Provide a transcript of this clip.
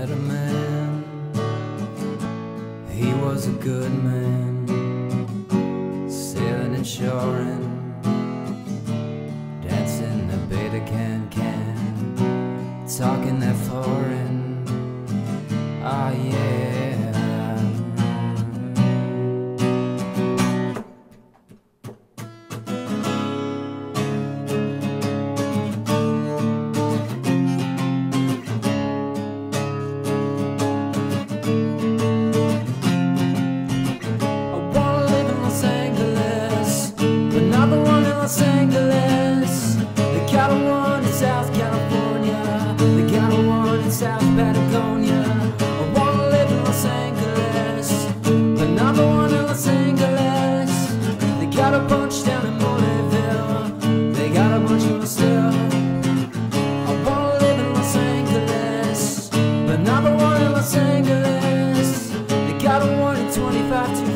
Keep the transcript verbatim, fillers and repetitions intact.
met a man, he was a good man, sailing and shoring, dancing the beta can can, talking that foreign, ah yeah. Los Angeles, they got a one in South California, they got a one in South Patagonia. I wanna live in Los Angeles, but not the one in Los Angeles. They got a bunch down in Moleville, they got a bunch in Brazil. I wanna live in Los Angeles, but not the one in Los Angeles. They got a one in twenty-five to